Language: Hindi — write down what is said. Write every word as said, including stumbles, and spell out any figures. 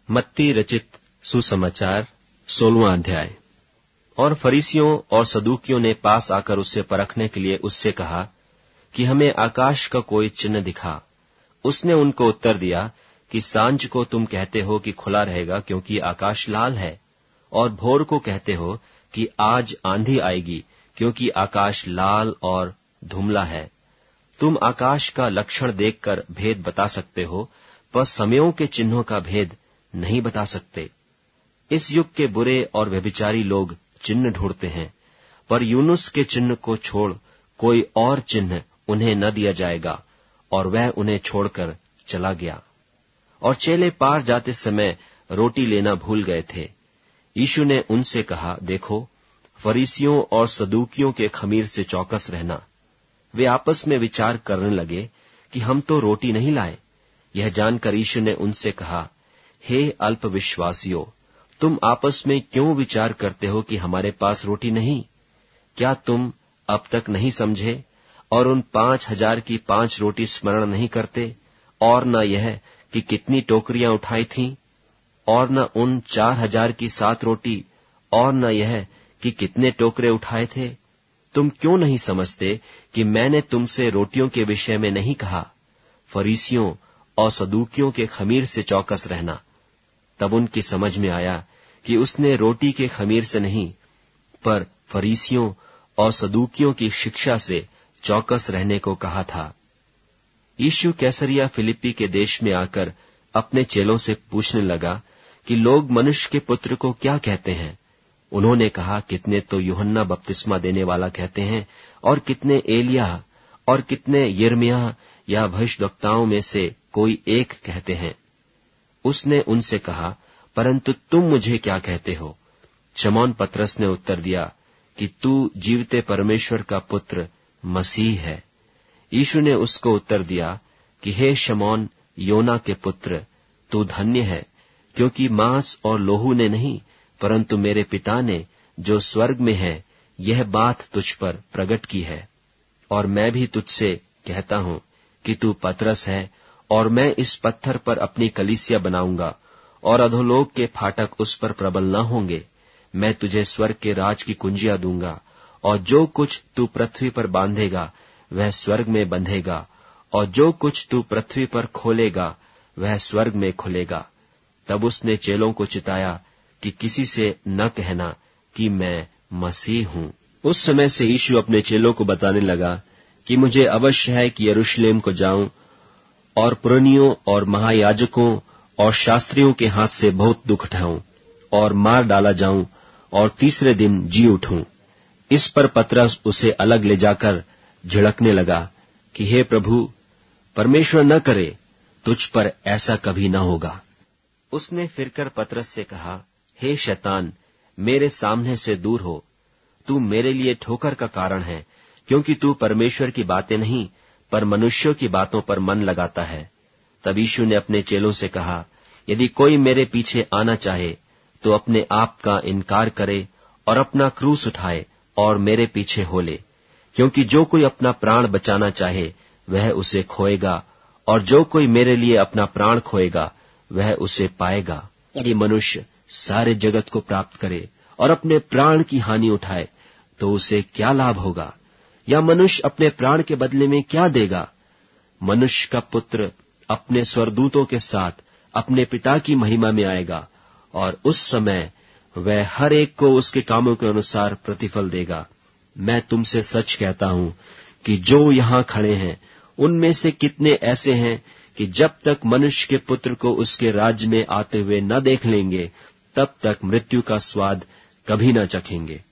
मत्ती रचित सुसमाचार सोलहवां अध्याय। और फरीसियों और सदूकियों ने पास आकर उससे परखने के लिए उससे कहा कि हमें आकाश का कोई चिन्ह दिखा। उसने उनको उत्तर दिया कि सांझ को तुम कहते हो कि खुला रहेगा क्योंकि आकाश लाल है, और भोर को कहते हो कि आज आंधी आएगी क्योंकि आकाश लाल और धुमला है। तुम आकाश का लक्षण देखकर भेद बता सकते हो, पर समयों के चिन्हों का भेद नहीं बता सकते। इस युग के बुरे और व्यभिचारी लोग चिन्ह ढूंढते हैं, पर यूनुस के चिन्ह को छोड़ कोई और चिन्ह उन्हें न दिया जाएगा। और वह उन्हें छोड़कर चला गया। और चेले पार जाते समय रोटी लेना भूल गए थे। यीशु ने उनसे कहा, देखो, फरीसियों और सदूकियों के खमीर से चौकस रहना। वे आपस में विचार करने लगे कि हम तो रोटी नहीं लाए। यह जानकर यीशु ने उनसे कहा, हे अल्पविश्वासियों, तुम आपस में क्यों विचार करते हो कि हमारे पास रोटी नहीं? क्या तुम अब तक नहीं समझे और उन पांच हजार की पांच रोटी स्मरण नहीं करते, और न यह कि कितनी टोकरियां उठाई थीं, और न उन चार हजार की सात रोटी, और न यह कि कितने टोकरे उठाए थे? तुम क्यों नहीं समझते कि मैंने तुमसे रोटियों के विषय में नहीं कहा, फरीसियों और सदूकियों के खमीर से चौकस रहना? तब उनकी समझ में आया कि उसने रोटी के खमीर से नहीं, पर फरीसियों और सदूकियों की शिक्षा से चौकस रहने को कहा था। यीशु कैसरिया फिलिप्पी के देश में आकर अपने चेलों से पूछने लगा कि लोग मनुष्य के पुत्र को क्या कहते हैं? उन्होंने कहा, कितने तो यूहन्ना बपतिस्मा देने वाला कहते हैं, और कितने एलिय्याह, और कितने यिर्मयाह या भविष्यद्वक्ताओं में से कोई एक कहते हैं। उसने उनसे कहा, परंतु तुम मुझे क्या कहते हो? शमौन पतरस ने उत्तर दिया कि तू जीवते परमेश्वर का पुत्र मसीह है। यीशु ने उसको उत्तर दिया कि हे शमौन, योना के पुत्र, तू धन्य है, क्योंकि मांस और लोहू ने नहीं, परंतु मेरे पिता ने जो स्वर्ग में है यह बात तुझ पर प्रकट की है। और मैं भी तुझसे कहता हूं कि तू पतरस है, और मैं इस पत्थर पर अपनी कलीसिया बनाऊंगा, और अधोलोक के फाटक उस पर प्रबल न होंगे। मैं तुझे स्वर्ग के राज की कुंजियां दूंगा, और जो कुछ तू पृथ्वी पर बांधेगा वह स्वर्ग में बंधेगा, और जो कुछ तू पृथ्वी पर खोलेगा वह स्वर्ग में खुलेगा। तब उसने चेलों को चिताया कि किसी से न कहना कि मैं मसीह हूं। उस समय से यीशु अपने चेलों को बताने लगा कि मुझे अवश्य है कि यरूशलेम को जाऊं और पुरनियों और महायाजकों और शास्त्रियों के हाथ से बहुत दुख उठाऊं और मार डाला जाऊं और तीसरे दिन जी उठूं। इस पर पतरस उसे अलग ले जाकर झिड़कने लगा कि हे प्रभु, परमेश्वर न करे, तुझ पर ऐसा कभी न होगा। उसने फिरकर पतरस से कहा, हे शैतान, मेरे सामने से दूर हो, तू मेरे लिए ठोकर का कारण है, क्योंकि तू परमेश्वर की बातें नहीं पर मनुष्यों की बातों पर मन लगाता है। तब यीशु ने अपने चेलों से कहा, यदि कोई मेरे पीछे आना चाहे तो अपने आप का इनकार करे और अपना क्रूस उठाए और मेरे पीछे हो ले। क्योंकि जो कोई अपना प्राण बचाना चाहे वह उसे खोएगा, और जो कोई मेरे लिए अपना प्राण खोएगा वह उसे पाएगा। यदि मनुष्य सारे जगत को प्राप्त करे और अपने प्राण की हानि उठाए तो उसे क्या लाभ होगा? या मनुष्य अपने प्राण के बदले में क्या देगा? मनुष्य का पुत्र अपने स्वर्गदूतों के साथ अपने पिता की महिमा में आएगा, और उस समय वह हर एक को उसके कामों के अनुसार प्रतिफल देगा। मैं तुमसे सच कहता हूं कि जो यहां खड़े हैं उनमें से कितने ऐसे हैं कि जब तक मनुष्य के पुत्र को उसके राज्य में आते हुए न देख लेंगे, तब तक मृत्यु का स्वाद कभी न चखेंगे।